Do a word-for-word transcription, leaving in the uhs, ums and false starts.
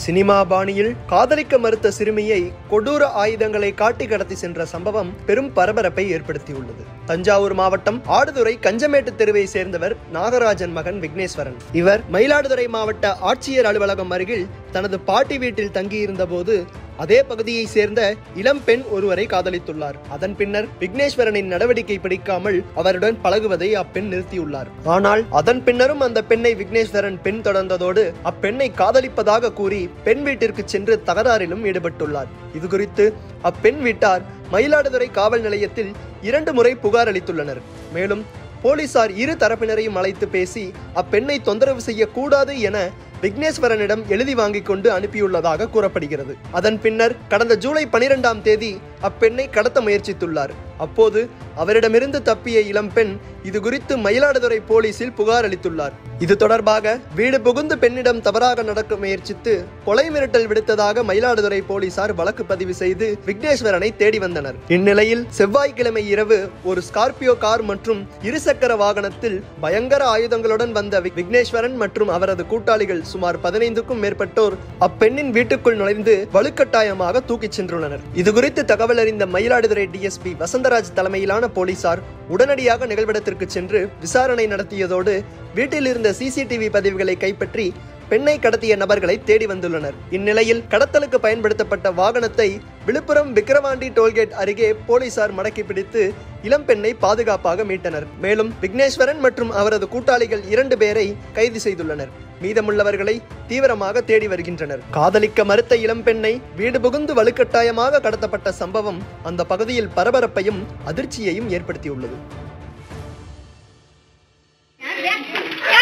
Cinema பாணியில் காதலிக்க மறுத்த சிறுமியை கொடூர ஆயுதங்களை காட்டி கடத்தி சென்ற சம்பவம் பெரும் பரபரப்பை ஏற்படுத்தியுள்ளது. தஞ்சாவூர் மாவட்டம் ஆடுதுறை கஞ்சமேட்டு தெருவை சேர்ந்தவர் நாகராஜன் மகன் விக்னேஸ்வரன். இவர் மயிலாடுதுறை மாவட்ட ஆட்சியர் அலுவலகம் அருகில் தனது பாட்டி வீட்டில் தங்கியிருந்த போது அதே பகுதியை சேர்ந்த இளம் பெண் ஒருவரை காதலித்துள்ளார். அதன் பின்னர் விக்னேஸ்வரனின் நடவடிக்கை பிடிக்காமல் அவருடன் பழகுவதை அப்பெண் நிறுத்தியுள்ளார். ஆனால் அதன் பின்னரும் அந்த பெண்ணை விக்னேஸ்வரன் பெண் தொடர்ந்ததோடு அப்பெண்ணை காதலிப்பதாக கூறி பெண் வீட்டிற்கு சென்று தகராறிலும் ஈடுபட்டுள்ளார். இது குறித்து அப்பெண் வீட்டார் மயிலாடுதுறை காவல் நிலையத்தில் இரண்டு முறை புகார் அளித்துள்ளனர். மேலும் போலீசார் இரு தரப்பினரையும் அழைத்து பேசி அப்பெண்ணை தொந்தரவு செய்யக்கூடாது என விக்னேஸ்வரனிடம் எழுதி வாங்கிக் கொண்டு அனுப்பியுள்ளதாக கூறப்படுகிறது. அதன் பின்னர் கடந்த ஜூலை பனிரெண்டாம் தேதி அப்பெண்ணை கடத்த முயற்சித்துள்ளார். அப்போது அவரிடமிருந்து தப்பிய இளம்பெண் இது குறித்து மயிலாடுதுறை போலீசில் புகார் அளித்துள்ளார். இது தொடர்பாக வீடு புகுந்து பெண்ணிடம் தவறாக நடக்க முயற்சித்து கொலை மிரட்டல் விடுத்ததாக மயிலாடுதுறை போலீசார் வழக்கு பதிவு செய்து விக்னேஸ்வரனை தேடி வந்தனர். இந்நிலையில் செவ்வாய்க்கிழமை இரவு ஒரு ஸ்கார்பியோ கார் மற்றும் இருசக்கர வாகனத்தில் பயங்கர ஆயுதங்களுடன் வந்த விக்னேஸ்வரன் மற்றும் அவரது கூட்டாளிகள் சுமார் பதினைந்துக்கும் மேற்பட்டோர் அப்பெண்ணின் வீட்டுக்குள் நுழைந்து வலுக்கட்டாயமாக தூக்கிச் சென்றுள்ளனர். இதுகுறித்து தகவல் அறிந்த மயிலாடுதுறை டிஎஸ்பி வசந்தராஜ் தலைமையிலான போலீசார் உடனடியாக நிகழ்விடத்திற்கு சென்று விசாரணை நடத்தியதோடு வீட்டில் இருந்த சிசிடிவி பதிவுகளை கைப்பற்றி பெண்ணை கடத்திய நபர்களை தேடி வந்துள்ளனர். இந்நிலையில் கடத்தலுக்கு பயன்படுத்தப்பட்ட வாகனத்தை விழுப்புரம் விக்கிரவாண்டி டோல்கேட் அருகே போலீசார் மடக்கி பிடித்து இளம்பெண்ணை பாதுகாப்பாக மீட்டனர். மேலும் விக்னேஸ்வரன் மற்றும் அவரது கூட்டாளிகள் இரண்டு பேரை கைது செய்துள்ளனர். மீதமுள்ளவர்களை தீவிரமாக தேடி வருகின்றனர். காதலிக்க மறுத்த இளம்பெண்ணை வீடு புகுந்து வலுக்கட்டாயமாக கடத்தப்பட்ட சம்பவம் அந்த பகுதியில் பரபரப்பையும் அதிர்ச்சியையும் ஏற்படுத்தியுள்ளது.